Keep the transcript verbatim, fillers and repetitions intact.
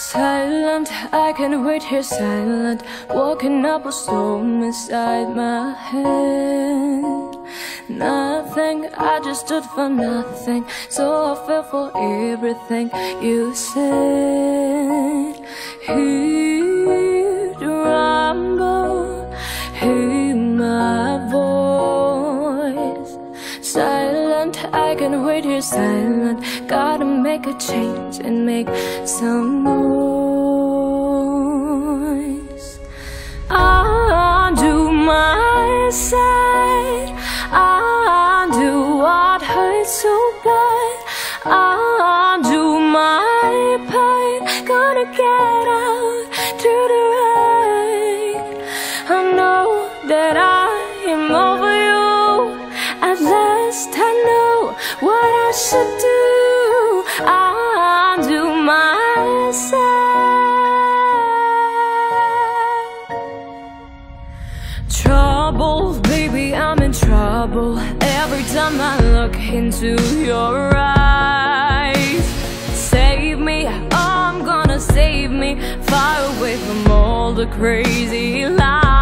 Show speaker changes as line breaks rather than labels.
Silent, I can wait here silent, walking up a storm inside my head. Nothing, I just stood for nothing, so I fell for everything you said. Hear the rumble, hear my voice. Silent, I can wait here silent, gotta make a change and make some noise. I'll do my side, I'll do what hurts so bad, I'll do my part, gonna get out to the right. I know that I am over you, at last I know what I should do. I'll do my side. Trouble, baby, I'm in trouble every time I look into your eyes. Save me, oh, I'm gonna save me, far away from all the crazy lies.